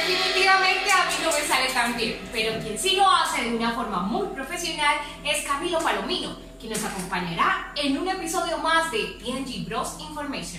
Definitivamente a mí no me sale tan bien, pero quien sí lo hace de una forma muy profesional es Camilo Palomino, quien nos acompañará en un episodio más de TNG Bros Information.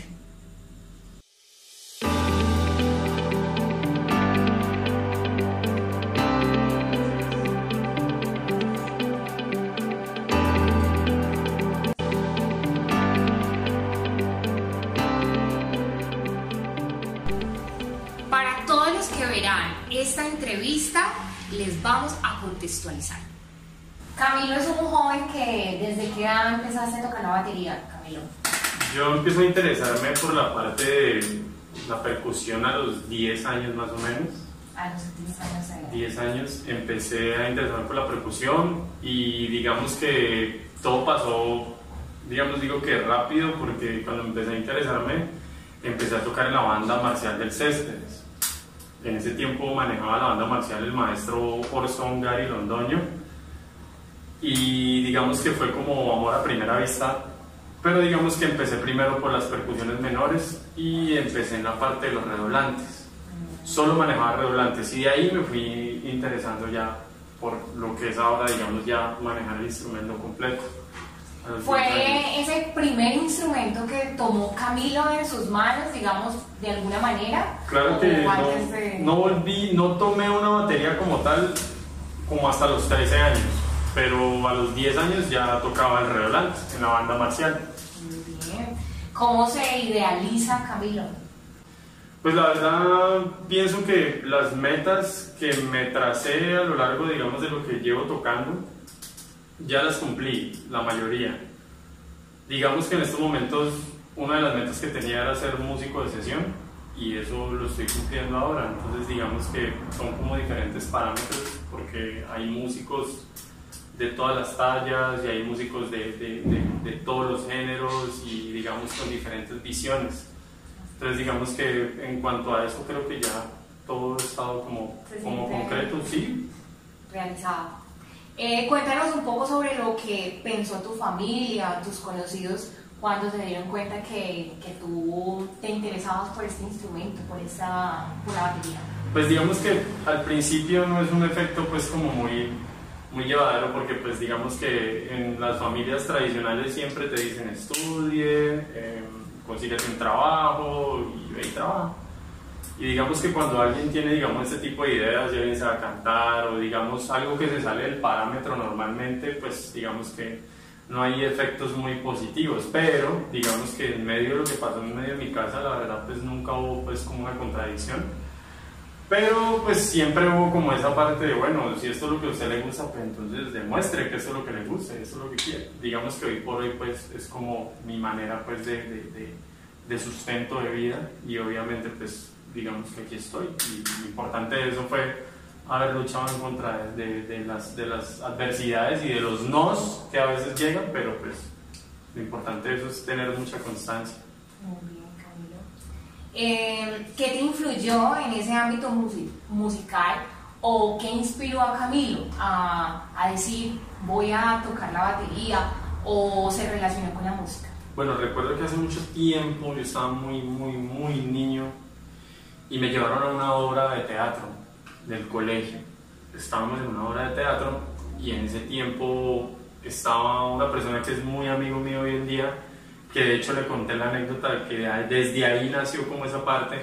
Para todos los que verán esta entrevista, les vamos a contextualizar. Camilo es un joven que, ¿desde qué edad empezaste a tocar la batería, Camilo? Yo empiezo a interesarme por la parte de la percusión a los 10 años más o menos. A los 10 años de edad. 10 años empecé a interesarme por la percusión y digamos que todo pasó, digo que rápido, porque cuando empecé a interesarme empecé a tocar en la banda marcial del Céspedes. En ese tiempo manejaba la banda marcial el maestro Orson Gary Londoño y digamos que fue como amor a primera vista, pero digamos que empecé primero por las percusiones menores y empecé en la parte de los redoblantes. Solo manejaba redoblantes y de ahí me fui interesando ya por lo que es ahora, digamos, ya manejar el instrumento completo. ¿Fue ese primer instrumento que tomó Camilo en sus manos, digamos, de alguna manera? Claro que no tomé una batería como tal como hasta los 13 años, pero a los 10 años ya tocaba el redoblante en la banda marcial. Muy bien. ¿Cómo se idealiza Camilo? Pues la verdad pienso que las metas que me tracé a lo largo, digamos, de lo que llevo tocando, ya las cumplí, la mayoría. Digamos que en estos momentos una de las metas que tenía era ser músico de sesión y eso lo estoy cumpliendo ahora. Entonces digamos que son como diferentes parámetros porque hay músicos de todas las tallas y hay músicos de todos los géneros y digamos con diferentes visiones. Entonces digamos que en cuanto a eso creo que ya todo ha estado como concreto, sí. Realizado. Cuéntanos un poco sobre lo que pensó tu familia, tus conocidos, cuando se dieron cuenta que tú te interesabas por este instrumento, por la batería. Pues digamos que al principio no es un efecto pues como muy llevadero, porque pues digamos que en las familias tradicionales siempre te dicen estudie, consíguete un trabajo y ve y trabaja. Y digamos que cuando alguien tiene, digamos, este tipo de ideas, ya bien sea cantar o digamos algo que se sale del parámetro normalmente, pues digamos que no hay efectos muy positivos, pero digamos que en medio de lo que pasó en medio de mi casa, la verdad pues nunca hubo pues como una contradicción, pero pues siempre hubo como esa parte de, bueno, si esto es lo que a usted le gusta, pues entonces demuestre que esto es lo que le gusta, esto es lo que quiere. Digamos que hoy por hoy pues es como mi manera pues de sustento de vida y obviamente pues digamos que aquí estoy y lo importante de eso fue haber luchado en contra de las adversidades y de los nos que a veces llegan, pero pues lo importante de eso es tener mucha constancia. Muy bien, Camilo. ¿Qué te influyó en ese ámbito musical o qué inspiró a Camilo a decir voy a tocar la batería o se relacionó con la música? Bueno, recuerdo que hace mucho tiempo yo estaba muy niño y me llevaron a una obra de teatro del colegio. Estábamos en una obra de teatro y en ese tiempo estaba una persona que es muy amigo mío hoy en día, que de hecho le conté la anécdota que desde ahí nació como esa parte.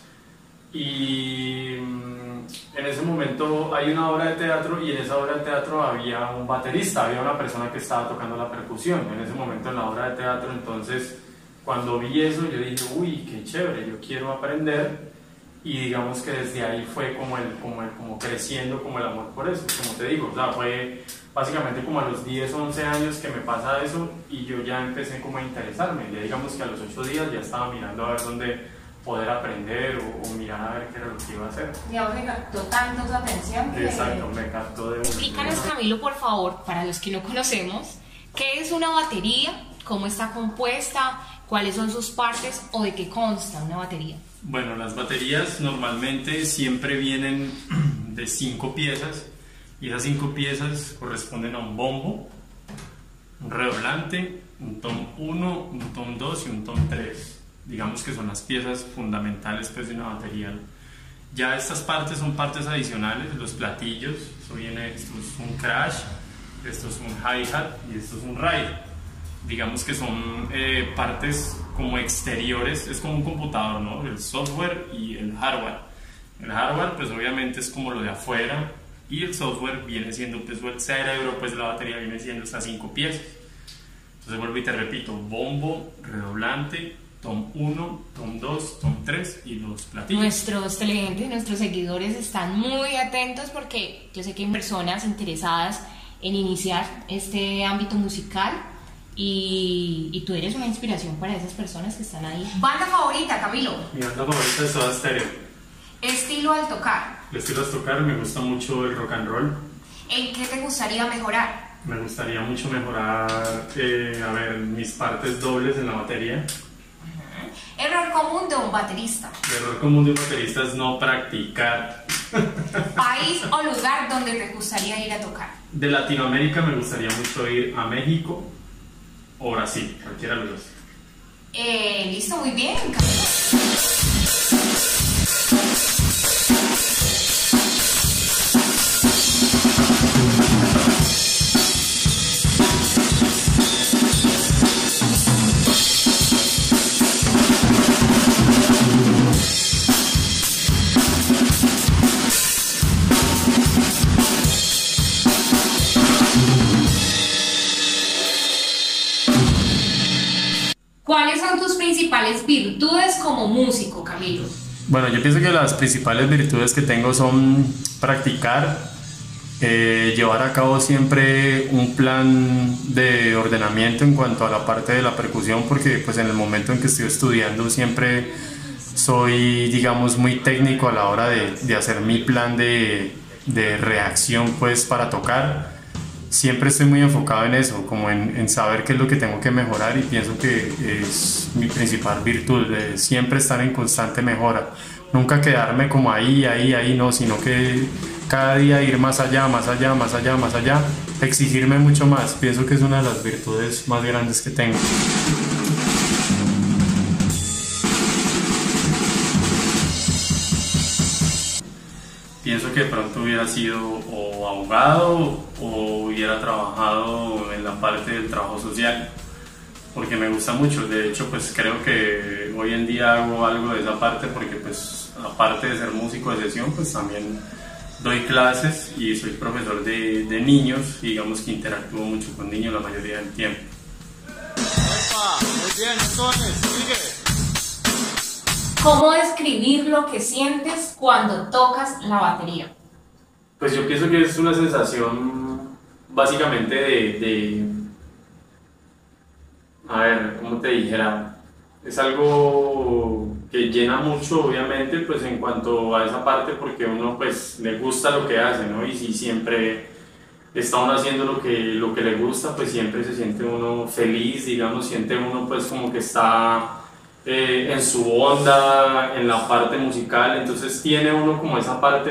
Y en ese momento hay una obra de teatro y en esa obra de teatro había un baterista, había una persona que estaba tocando la percusión en ese momento en la obra de teatro. Entonces cuando vi eso yo dije, uy, qué chévere, yo quiero aprender. Y digamos que desde ahí fue como creciendo como el amor por eso, como te digo, o sea, fue básicamente como a los 10, 11 años que me pasa eso y yo ya empecé como a interesarme, ya digamos que a los 8 días ya estaba mirando a ver dónde poder aprender o mirar a ver qué era lo que iba a hacer. Digamos que captó tanto tu atención que... Exacto, me captó de una. Explícanos, Camilo, por favor, para los que no conocemos, ¿qué es una batería? ¿Cómo está compuesta? ¿Cuáles son sus partes o de qué consta una batería? Bueno, las baterías normalmente siempre vienen de 5 piezas y esas 5 piezas corresponden a un bombo, un redoblante, un tom 1, un tom 2 y un tom 3. Digamos que son las piezas fundamentales pues, de una batería. Ya estas partes son partes adicionales, los platillos, esto es un crash, esto es un hi-hat y esto es un ride. Digamos que son partes como exteriores, es como un computador, ¿no? El software y el hardware. El hardware pues obviamente es como lo de afuera y el software viene siendo pues el cerebro, pues la batería viene siendo estas 5 piezas. Entonces vuelvo y te repito, bombo, redoblante, tom 1, tom 2, tom 3 y los platillos. Nuestros televidentes, nuestros seguidores están muy atentos porque yo sé que hay personas interesadas en iniciar este ámbito musical y tú eres una inspiración para esas personas que están ahí. ¿Banda favorita, Camilo? Mi banda favorita es Soda Stereo. ¿Estilo al tocar? El estilo al tocar, me gusta mucho el rock and roll. ¿En qué te gustaría mejorar? Me gustaría mucho mejorar, mis partes dobles en la batería. Error común de un baterista. El error común de un baterista es no practicar. País o lugar donde te gustaría ir a tocar. De Latinoamérica me gustaría mucho ir a México o Brasil, cualquiera de los dos. Listo, muy bien, Camilo. ¿Cuáles son tus principales virtudes como músico, Camilo? Bueno, yo pienso que las principales virtudes que tengo son practicar, llevar a cabo siempre un plan de ordenamiento en cuanto a la parte de la percusión, porque pues en el momento en que estoy estudiando siempre soy, digamos, muy técnico a la hora de hacer mi plan de reacción pues para tocar. Siempre estoy muy enfocado en eso, como en saber qué es lo que tengo que mejorar, y pienso que es mi principal virtud, de siempre estar en constante mejora. Nunca quedarme como ahí, no, sino que cada día ir más allá, más allá, más allá, más allá, exigirme mucho más. Pienso que es una de las virtudes más grandes que tengo. Pienso que de pronto hubiera sido o abogado o hubiera trabajado en la parte del trabajo social, porque me gusta mucho. De hecho, pues creo que hoy en día hago algo de esa parte, porque pues aparte de ser músico de sesión, pues también doy clases y soy profesor de niños, y digamos que interactúo mucho con niños la mayoría del tiempo. Muy bien, entonces, sigue. ¿Cómo describir lo que sientes cuando tocas la batería? Pues yo pienso que es una sensación básicamente ¿cómo te dijera? Es algo que llena mucho, obviamente, pues en cuanto a esa parte, porque uno pues le gusta lo que hace, ¿no? Y si siempre está uno haciendo lo que le gusta, pues siempre se siente uno feliz, digamos, siente uno pues como que está en su onda, en la parte musical. Entonces tiene uno como esa parte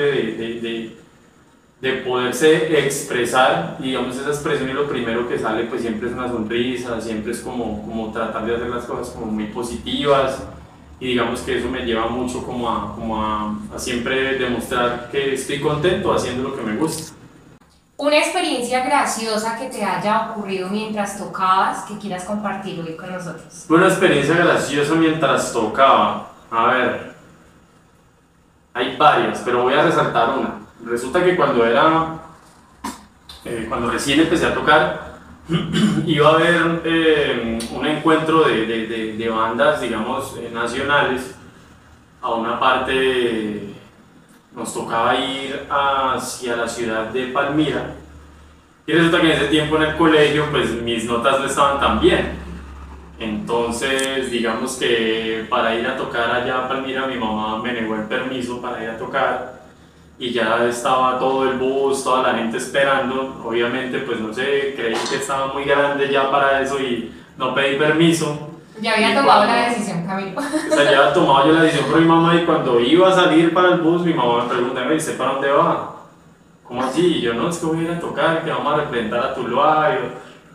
de poderse expresar, y digamos esa expresión, y lo primero que sale pues siempre es una sonrisa, siempre es como tratar de hacer las cosas como muy positivas, y digamos que eso me lleva mucho como a siempre demostrar que estoy contento haciendo lo que me gusta. Una experiencia graciosa que te haya ocurrido mientras tocabas, que quieras compartir hoy con nosotros. Una experiencia graciosa mientras tocaba, a ver, hay varias, pero voy a resaltar una. Resulta que cuando recién empecé a tocar, iba a haber un encuentro de bandas, digamos, nacionales. A una parte nos tocaba ir hacia la ciudad de Palmira, y resulta que en ese tiempo en el colegio pues mis notas no estaban tan bien. Entonces digamos que para ir a tocar allá a Palmira mi mamá me negó el permiso para ir a tocar, y ya estaba todo el bus, toda la gente esperando. Obviamente pues no sé, creí que estaba muy grande ya para eso y no pedí permiso. Ya había tomado la decisión, Camilo. O sea, ya había tomado yo la decisión por mi mamá, y cuando iba a salir para el bus mi mamá me pregunta: ¿y usted para dónde va? ¿Cómo así? Y yo: no, es que voy a ir a tocar, que vamos a representar a Tuluá.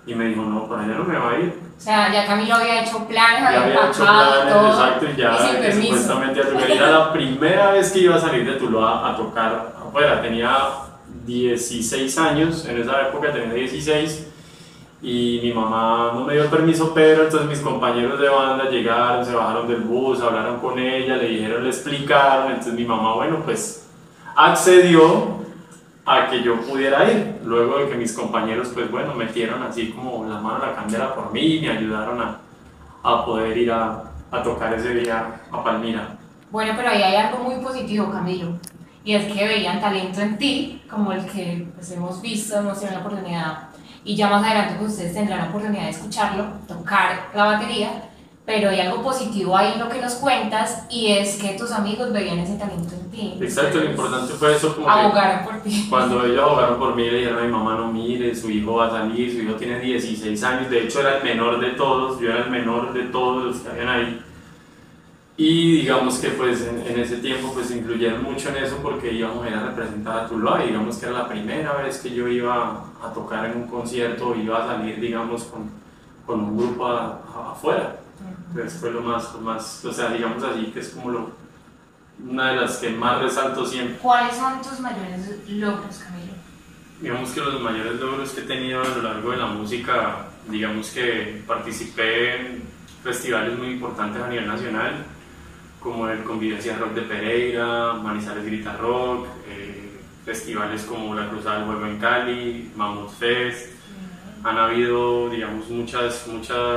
y me dijo, no, por allá no me va a ir. O sea, ya Camilo había hecho planes, Ya había había hecho empacado planes, todo. exacto, y ya sin permiso. supuestamente a Tuluá. Era la primera vez que iba a salir de Tuluá a tocar afuera. Tenía 16 años, en esa época tenía 16, y mi mamá no me dio el permiso, pero entonces mis compañeros de banda llegaron, se bajaron del bus, hablaron con ella, le dijeron, le explicaron, entonces mi mamá, bueno, pues accedió a que yo pudiera ir, luego de que mis compañeros, pues bueno, metieron así como la mano en la candela por mí y me ayudaron a poder ir a tocar ese día a Palmira. Bueno, pero ahí hay algo muy positivo, Camilo, y es que veían talento en ti, como el que pues, hemos visto, hemos tenido la oportunidad, y ya más adelante pues, ustedes tendrán la oportunidad de escucharlo, tocar la batería, pero hay algo positivo ahí en lo que nos cuentas, y es que tus amigos veían ese talento en ti. Exacto, lo importante fue eso, como abogaron por ti. Cuando ellos abogaron por mí, le dijeron a mi mamá, no mire, su hijo va a salir, su hijo tiene 16 años, de hecho era el menor de todos, yo era el menor de todos los que habían ahí. Y digamos que pues en ese tiempo pues influyeron mucho en eso porque íbamos a ir a representar a Tuluá y digamos que era la primera vez que yo iba a tocar en un concierto, iba a salir digamos con un grupo afuera. Entonces fue lo más, o sea, digamos así que es como una de las que más resalto siempre. ¿Cuáles son tus mayores logros, Camilo? Digamos que los mayores logros que he tenido a lo largo de la música, digamos que participé en festivales muy importantes a nivel nacional, como el Convivencia Rock de Pereira, Manizales Grita Rock, festivales como La Cruzada del Juego en Cali, Mammoth Fest. Han habido, digamos, muchas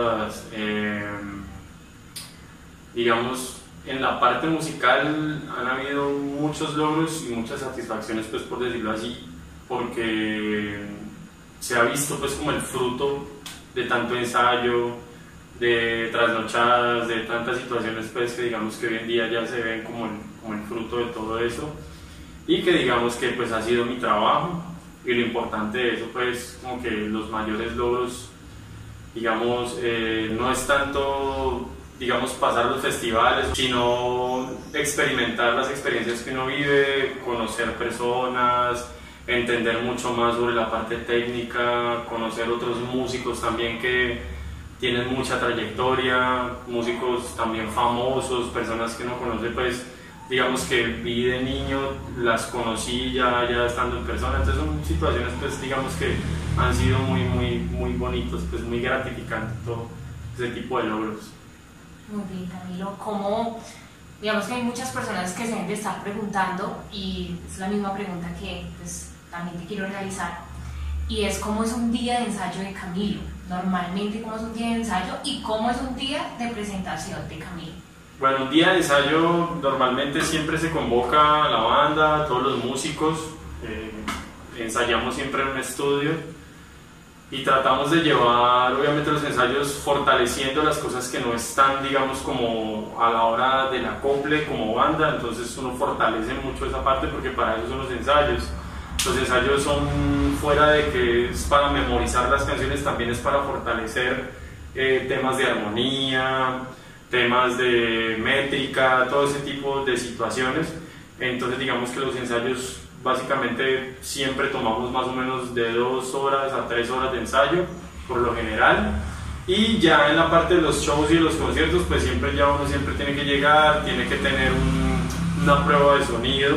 digamos, en la parte musical han habido muchos logros y muchas satisfacciones, pues por decirlo así, porque se ha visto pues como el fruto de tanto ensayo, de trasnochadas, de tantas situaciones pues que digamos que hoy en día ya se ven como el fruto de todo eso y que digamos que pues ha sido mi trabajo y lo importante de eso pues como que los mayores logros digamos no es tanto digamos pasar los festivales sino experimentar las experiencias que uno vive, conocer personas, entender mucho más sobre la parte técnica, conocer otros músicos también que tienen mucha trayectoria, músicos también famosos, personas que uno conoce, pues digamos que vi de niño, las conocí ya estando en persona, entonces son situaciones pues digamos que han sido muy bonitos, pues muy gratificantes todo ese tipo de logros. Muy bien, Camilo, ¿cómo? Digamos que hay muchas personas que se deben de estar preguntando y es la misma pregunta que pues, también te quiero realizar y es ¿cómo es un día de ensayo de Camilo? Normalmente, ¿cómo es un día de ensayo y cómo es un día de presentación de Camilo? Bueno, un día de ensayo normalmente siempre se convoca a la banda, todos los músicos, ensayamos siempre en un estudio y tratamos de llevar obviamente los ensayos fortaleciendo las cosas que no están digamos como a la hora del acople como banda, entonces uno fortalece mucho esa parte porque para eso son los ensayos. Los ensayos son fuera de que es para memorizar las canciones, también es para fortalecer temas de armonía, temas de métrica, todo ese tipo de situaciones. Entonces digamos que los ensayos básicamente siempre tomamos más o menos de 2 horas a 3 horas de ensayo, por lo general. Y ya en la parte de los shows y los conciertos, pues siempre uno siempre tiene que llegar, tiene que tener una prueba de sonido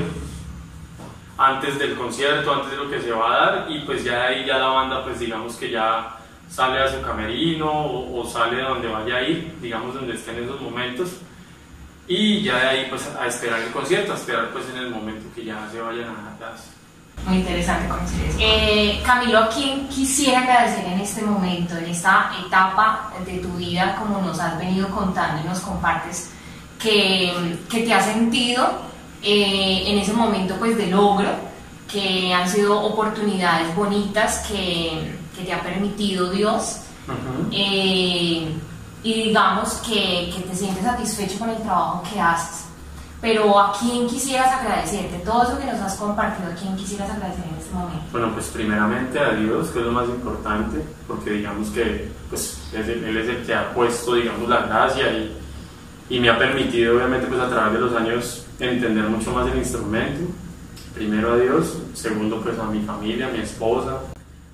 antes del concierto, antes de lo que se va a dar, y pues ya de ahí ya la banda pues digamos que ya sale a su camerino o sale de donde vaya a ir, digamos donde esté en esos momentos, y ya de ahí pues a esperar el concierto, a esperar pues en el momento que ya se vayan a dar. Muy interesante conocer eso. Camilo, ¿a quién quisiera agradecer en este momento, en esta etapa de tu vida, como nos has venido contando y nos compartes, que te has sentido en ese momento pues de logro, que han sido oportunidades bonitas que te ha permitido Dios, y digamos que te sientes satisfecho con el trabajo que haces? Pero ¿a quién quisieras agradecerte? Todo eso que nos has compartido, ¿a quién quisieras agradecer en este momento? Bueno, pues primeramente a Dios, que es lo más importante, porque digamos que pues, Él es el que ha puesto, digamos, la gracia y me ha permitido, obviamente, pues a través de los años entender mucho más el instrumento. Primero a Dios, segundo pues a mi familia, a mi esposa,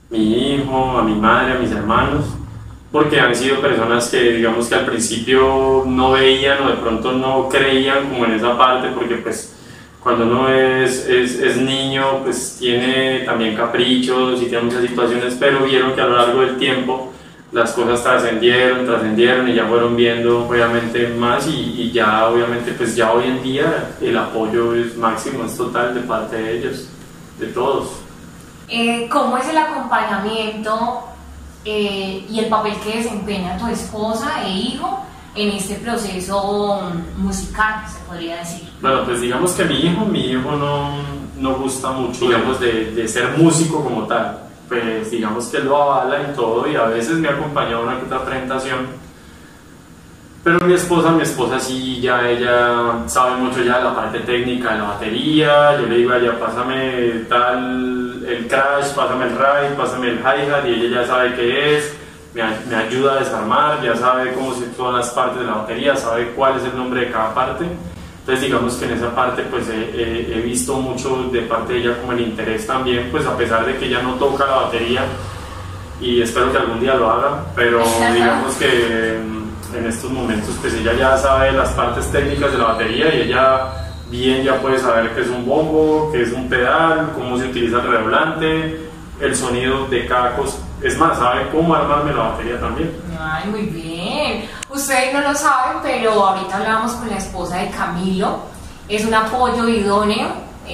mi hijo, a mi madre, a mis hermanos, porque han sido personas que digamos que al principio no veían o de pronto no creían como en esa parte, porque pues cuando uno es niño pues tiene también caprichos y tiene muchas situaciones, pero vieron que a lo largo del tiempo las cosas trascendieron y ya fueron viendo obviamente más y ya obviamente pues ya hoy en día el apoyo es máximo, es total de parte de ellos, de todos. ¿Cómo es el acompañamiento y el papel que desempeña tu esposa e hijo en este proceso musical, se podría decir? Bueno, pues digamos que mi hijo no gusta mucho, digamos, de ser músico como tal. Pues digamos que él lo avala en todo y a veces me ha acompañado a una que otra presentación. Pero mi esposa sí, ya ella sabe mucho ya de la parte técnica de la batería. Yo le digo a ella, pásame tal, el crash, pásame el ride, pásame el hi-hat, y ella ya sabe qué es, me ayuda a desarmar, ya sabe cómo se todas las partes de la batería, sabe cuál es el nombre de cada parte. Entonces digamos que en esa parte pues he visto mucho de parte de ella como el interés también, pues a pesar de que ella no toca la batería y espero que algún día lo haga, pero digamos que en estos momentos pues ella ya sabe las partes técnicas de la batería y ella bien ya puede saber qué es un bombo, qué es un pedal, cómo se utiliza el redoblante, el sonido de cada cosa. Es más, sabe cómo armarme la batería también. Ay, muy bien. Ustedes no lo saben, pero ahorita hablábamos con la esposa de Camilo. Es un apoyo idóneo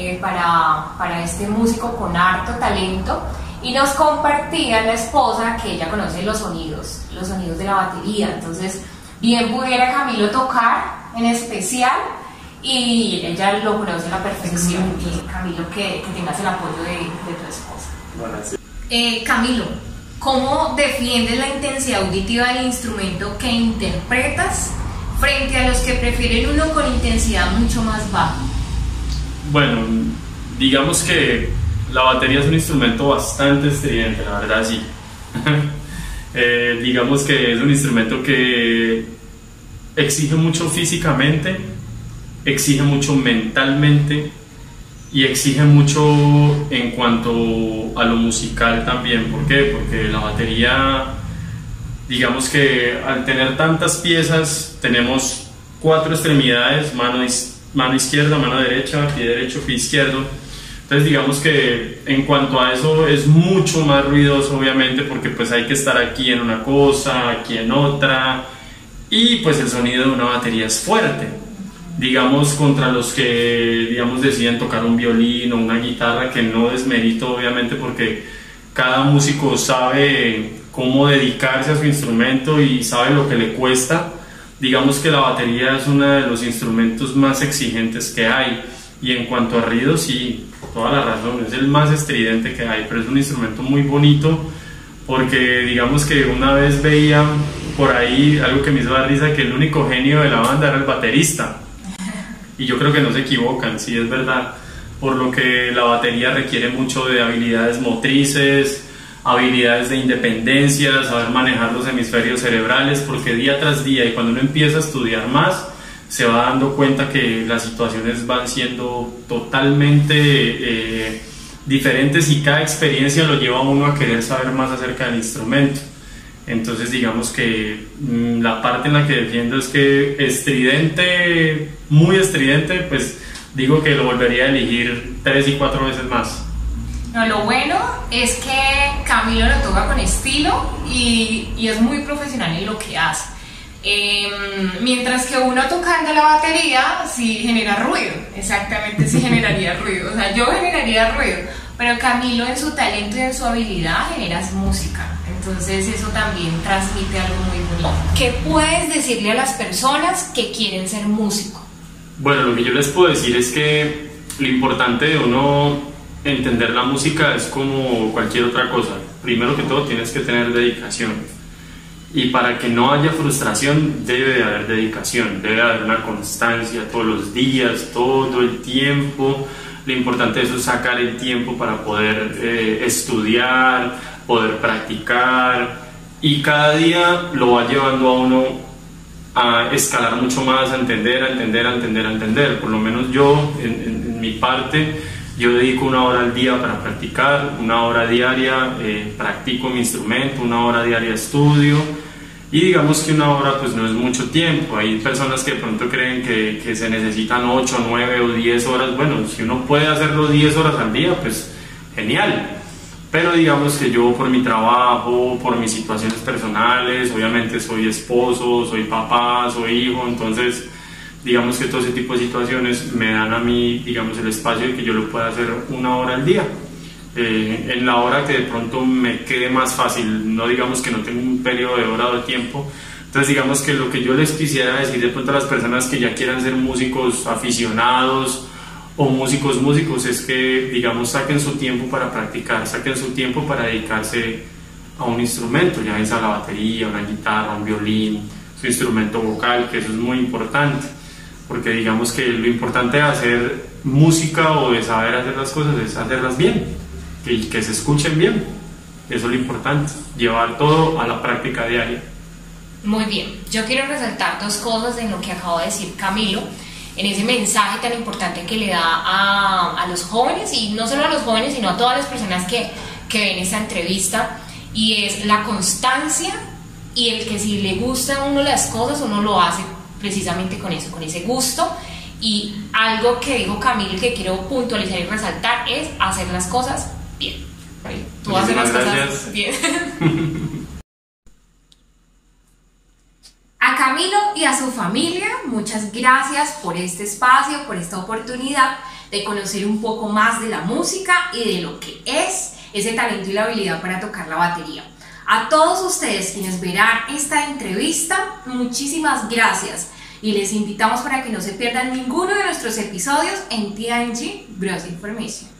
para este músico con harto talento. Y nos compartía la esposa que ella conoce los sonidos de la batería. Entonces, bien pudiera Camilo tocar en especial y ella lo conoce a la perfección. Y Camilo, que tengas el apoyo de tu esposa. Bueno, sí. Camilo, ¿cómo defiendes la intensidad auditiva del instrumento que interpretas frente a los que prefieren uno con intensidad mucho más baja? Bueno, digamos que la batería es un instrumento bastante estridente, la verdad sí. Digamos que es un instrumento que exige mucho físicamente, exige mucho mentalmente y exige mucho en cuanto a lo musical también. ¿Por qué? Porque la batería, digamos que al tener tantas piezas, tenemos 4 extremidades, mano izquierda, mano derecha, pie derecho, pie izquierdo. Entonces digamos que en cuanto a eso es mucho más ruidoso obviamente, porque pues hay que estar aquí en una cosa, aquí en otra, y pues el sonido de una batería es fuerte. Digamos, contra los que digamos deciden tocar un violín o una guitarra, que no desmerito obviamente porque cada músico sabe cómo dedicarse a su instrumento y sabe lo que le cuesta. Digamos que la batería es uno de los instrumentos más exigentes que hay, y en cuanto a ruido sí, toda la razón, es el más estridente que hay, pero es un instrumento muy bonito porque digamos que una vez veía por ahí algo que me hizo dar risa, que el único genio de la banda era el baterista. Y yo creo que no se equivocan, sí, es verdad, por lo que la batería requiere mucho de habilidades motrices, habilidades de independencia, saber manejar los hemisferios cerebrales, porque día tras día, y cuando uno empieza a estudiar más, se va dando cuenta que las situaciones van siendo totalmente diferentes y cada experiencia lo lleva a uno a querer saber más acerca del instrumento. Entonces digamos que la parte en la que defiendo es que estridente, muy estridente, pues digo que lo volvería a elegir 3 y 4 veces más. No, lo bueno es que Camilo lo toca con estilo y es muy profesional en lo que hace. Mientras que uno tocando la batería sí genera ruido, exactamente, sí generaría ruido, o sea, yo generaría ruido, pero Camilo en su talento y en su habilidad generas música. Entonces eso también transmite algo muy bonito. ¿Qué puedes decirle a las personas que quieren ser músico? Bueno, lo que yo les puedo decir es que lo importante de uno entender la música es como cualquier otra cosa. Primero que todo tienes que tener dedicación. Y para que no haya frustración debe de haber dedicación, debe de haber una constancia todos los días, todo el tiempo. Lo importante es sacar el tiempo para poder estudiar, poder practicar, y cada día lo va llevando a uno a escalar mucho más, a entender. Por lo menos yo, en mi parte, Yo dedico 1 hora al día para practicar, 1 hora diaria practico mi instrumento, 1 hora diaria estudio, y digamos que 1 hora pues no es mucho tiempo. Hay personas que de pronto creen que se necesitan 8, 9 o 10 horas. Bueno, si uno puede hacerlo 10 horas al día, pues genial. Pero digamos que yo, por mi trabajo, por mis situaciones personales, obviamente soy esposo, soy papá, soy hijo, entonces digamos que todo ese tipo de situaciones me dan a mí, digamos, el espacio de que yo lo pueda hacer 1 hora al día. En la hora que de pronto me quede más fácil, no digamos que no tengo un periodo de hora o de tiempo. Entonces digamos que lo que yo les quisiera decir de pronto a las personas que ya quieran ser músicos aficionados o músicos es que, digamos, saquen su tiempo para practicar, saquen su tiempo para dedicarse a un instrumento, ya sea la batería, una guitarra, un violín, su instrumento vocal, que eso es muy importante, porque digamos que lo importante de hacer música o de saber hacer las cosas es hacerlas bien, que se escuchen bien. Eso es lo importante, llevar todo a la práctica diaria. Muy bien, yo quiero resaltar 2 cosas en lo que acabo de decir Camilo, en ese mensaje tan importante que le da a los jóvenes, y no solo a los jóvenes, sino a todas las personas que ven esta entrevista, y es la constancia y el que si le gusta a uno las cosas, uno lo hace precisamente con eso, con ese gusto. Y algo que dijo Camilo que quiero puntualizar y resaltar es hacer las cosas bien. Tú haces las cosas bien. A Camilo y a su familia, muchas gracias por este espacio, por esta oportunidad de conocer un poco más de la música y de lo que es ese talento y la habilidad para tocar la batería. A todos ustedes quienes verán esta entrevista, muchísimas gracias y les invitamos para que no se pierdan ninguno de nuestros episodios en TNG Bros Information.